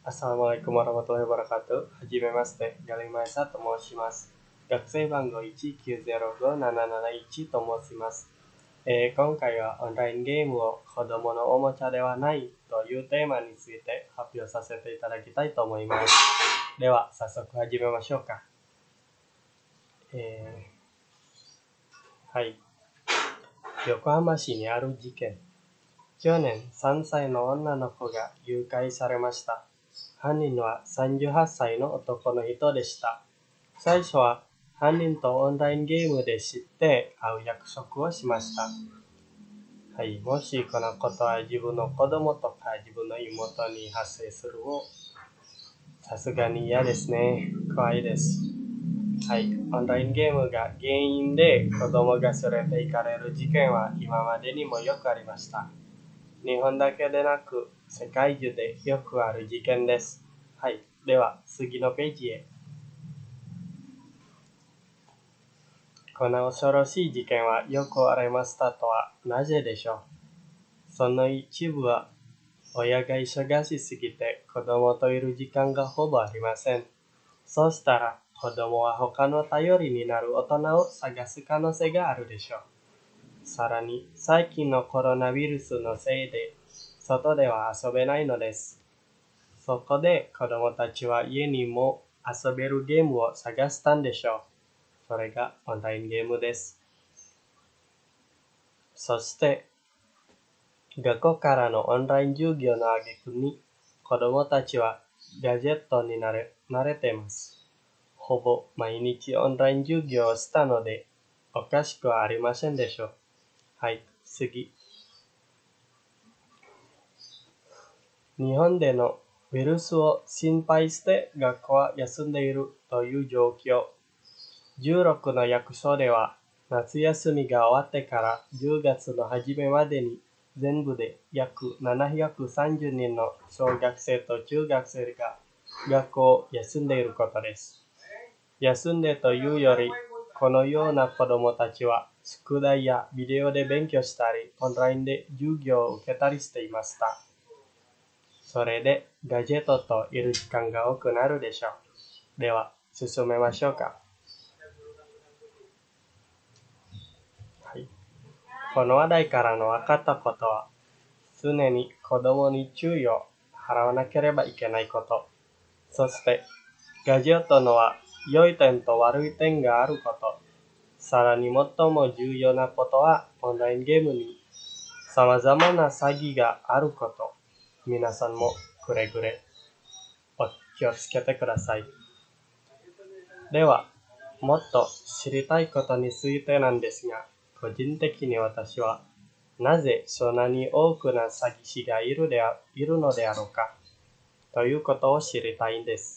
Assalamualaikum warahmatullahi wabarakatuh. はじめまして、ガリマイサと申します。学生番号1905771と申します。今回はオンラインゲームを子供のおもちゃではないというテーマについて発表させていただきたいと思います。では、早速始めましょうか。はい。横浜市にある事件。去年3歳の女の子が誘拐されました。犯人は38歳の男の人でした。最初は犯人とオンラインゲームで知って会う約束をしました。はい、もしこのことは自分の子供とか自分の妹に発生するをさすがに嫌ですね。怖いです。はい、オンラインゲームが原因で子供が連れて行かれる事件は今までにもよくありました。日本だけでなく世界中でよくある事件です。はい、では次のページへ。この恐ろしい事件はよくありましたとはなぜでしょう。その一部は親が忙しすぎて子供といる時間がほぼありません。そうしたら子供は他の頼りになる大人を探す可能性があるでしょう。さらに最近のコロナウイルスのせいで外では遊べないのです。そこで子供たちは家にも遊べるゲームを探したんでしょう。それがオンラインゲームです。そして学校からのオンライン授業の挙句に子供たちはガジェットに慣れています。ほぼ毎日オンライン授業をしたのでおかしくはありませんでしょう。はい、次。日本でのウイルスを心配して学校は休んでいるという状況。16の役所では夏休みが終わってから10月の初めまでに全部で約730人の小学生と中学生が学校を休んでいることです。休んでというより、このような子どもたちは宿題やビデオで勉強したり、オンラインで授業を受けたりしていました。それでガジェットといる時間が多くなるでしょう。では、進めましょうか。はい。この話題からの分かったことは、常に子供に注意を払わなければいけないこと。そして、ガジェットのは良い点と悪い点があること。さらに最も重要なことは、オンラインゲームに様々な詐欺があること。皆さんもくれぐれお気をつけてください。では、もっと知りたいことについてなんですが、個人的に私は、なぜそんなに多くの詐欺師がいるのであろうか、ということを知りたいんです。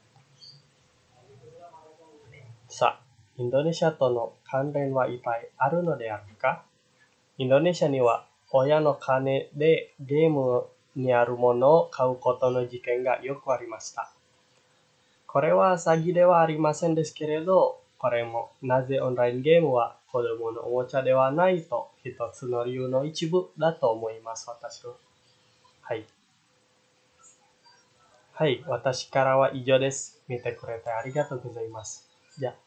さあ、インドネシアとの関連は一体あるのであるか？インドネシアには親の金でゲームにあるものを買うことの事件がよくありました。これは詐欺ではありませんですけれど、これもなぜオンラインゲームは子供のおもちゃではないと一つの理由の一部だと思います、私は。はい。はい、私からは以上です。見てくれてありがとうございます。じゃあ。